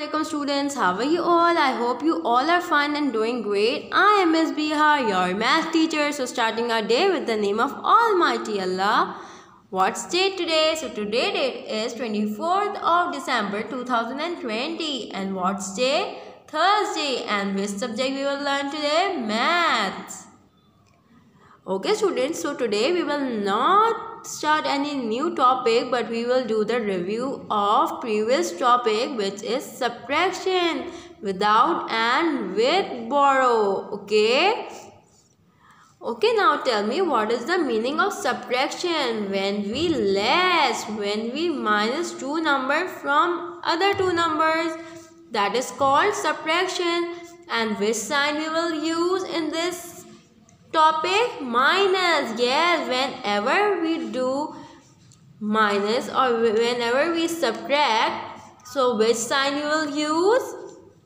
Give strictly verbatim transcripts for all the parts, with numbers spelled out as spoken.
Assalamualaikum students, how are you all? I hope you all are fine and doing great. I am Miss Bihar, your math teacher. So starting our day with the name of Almighty Allah. What's date today? So today date is twenty-fourth of December two thousand twenty. And what's day? Thursday. And which subject we will learn today? Maths. Okay students, so today we will not start any new topic, but we will do the review of previous topic, which is subtraction without and with borrow. Okay. Okay, now tell me, what is the meaning of subtraction? When we less, when we minus two numbers from other two numbers, that is called subtraction. And which sign we will use in this topic? Minus. Yes, whenever we do minus or whenever we subtract, so which sign you will use?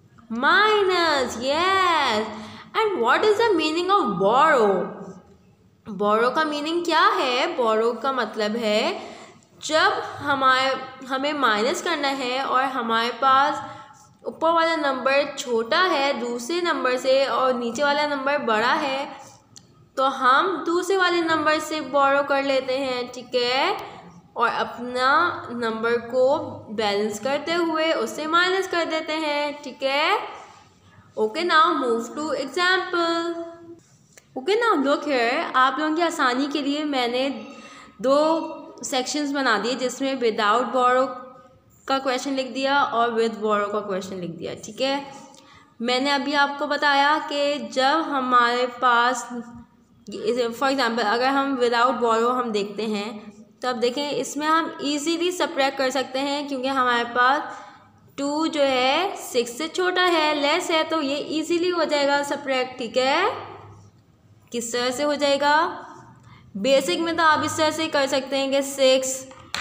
Minus. Yes. And what is the meaning of borrow? borrow का meaning क्या है? borrow का मतलब है जब हमारे हमें minus करना है और हमारे पास ऊपर वाला नंबर छोटा है दूसरे नंबर से और नीचे वाला नंबर बड़ा है, तो हम दूसरे वाले नंबर से बोरो कर लेते हैं, ठीक है, और अपना नंबर को बैलेंस करते हुए उससे माइनस कर देते हैं, ठीक है. Okay, now move to example. Okay, now look here. आप लोगों की आसानी के लिए मैंने दो सेक्शंस बना दिए, जिसमें विदाउट बोरो का क्वेश्चन लिख दिया और विद बोरो का क्वेश्चन लिख दिया, ठीक है. मैंने अभी आपको बताया कि जब हमारे पास, फॉर एग्ज़ाम्पल, अगर हम विदाउट बोरो हम देखते हैं, तो अब देखें इसमें हम इजीली सब्ट्रैक्ट कर सकते हैं, क्योंकि हमारे पास टू जो है सिक्स से छोटा है, लेस है, तो ये इजीली हो जाएगा सब्ट्रैक्ट, ठीक है. किस तरह से हो जाएगा? बेसिक में तो आप इस तरह से कर सकते हैं कि सिक्स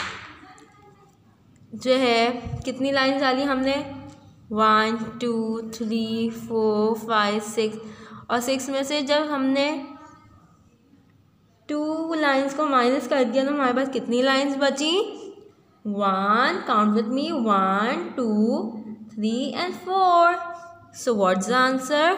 जो है, कितनी लाइन डाली हमने? One two three four five six, और सिक्स में से जब हमने टू लाइंस को माइनस कर दिया तो हमारे पास कितनी लाइंस बची? One. Count with me. One two three and four. So what's the answer?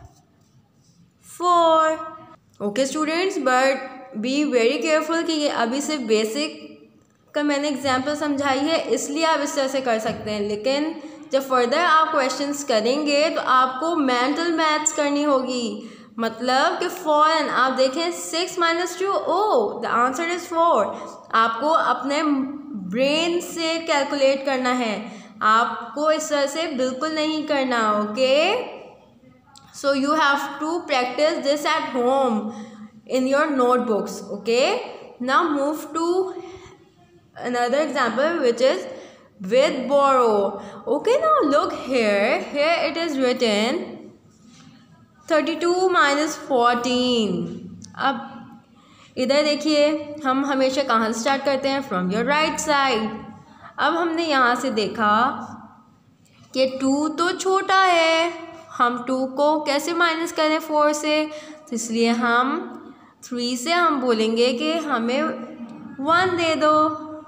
Four. Okay students, but be very careful कि ये अभी सिर्फ बेसिक का मैंने एग्जाम्पल समझाई है, इसलिए आप इस तरह से कर सकते हैं. लेकिन जब फर्दर आप क्वेश्चंस करेंगे तो आपको मेंटल मैथ्स करनी होगी. मतलब कि फॉरन आप देखें six minus two, oh the answer is four. आपको अपने ब्रेन से कैलकुलेट करना है, आपको इस तरह से बिल्कुल नहीं करना. Okay, so you have to practice this at home in your notebooks. Okay, now move to another example, which is with borrow. Okay, now look here. Here it is written thirty-two minus fourteen. अब इधर देखिए, हम हमेशा कहाँ से start करते हैं? From your right side. अब हमने यहाँ से देखा कि टू तो छोटा है, हम टू को कैसे माइनस करें फोर से? तो इसलिए हम थ्री से हम बोलेंगे कि हमें वन दे दो.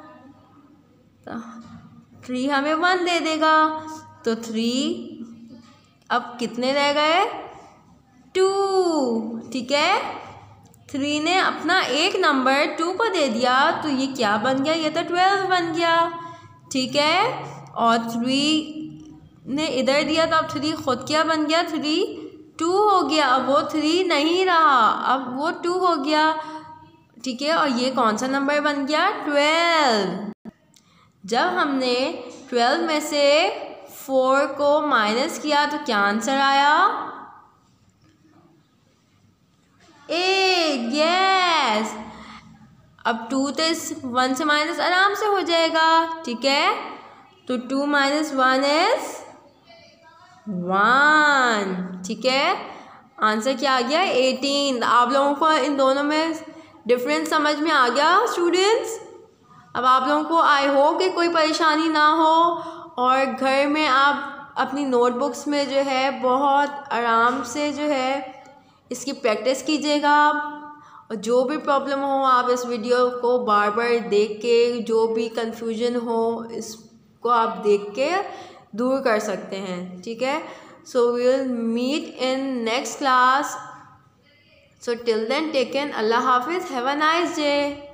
थ्री हमें वन दे देगा, तो थ्री अब कितने रह गए? टू, ठीक है. थ्री ने अपना एक नंबर टू को दे दिया, तो ये क्या बन गया? ये तो ट्वेल्व बन गया, ठीक है. और थ्री ने इधर दिया, तो अब थ्री खुद क्या बन गया? थ्री टू हो गया. अब वो थ्री नहीं रहा, अब वो टू हो गया, ठीक है. और ये कौन सा नंबर बन गया? ट्वेल्व. जब हमने ट्वेल्व में से फोर को माइनस किया तो क्या आंसर आया? एट. यस. अब टू तो इस वन से माइनस आराम से हो जाएगा, ठीक है. तो two minus one is one, ठीक है. आंसर क्या आ गया? एटीन. आप लोगों को इन दोनों में डिफरेंस समझ में आ गया स्टूडेंट्स? अब आप लोगों को आई होप कि कोई परेशानी ना हो, और घर में आप अपनी नोटबुक्स में जो है बहुत आराम से जो है इसकी प्रैक्टिस कीजिएगा. और जो भी प्रॉब्लम हो आप इस वीडियो को बार बार देख के, जो भी कंफ्यूजन हो इसको आप देख के दूर कर सकते हैं, ठीक है। So we will meet in next class. So till then take care, अल्लाह हाफिज़, हैव अ नाइस डे.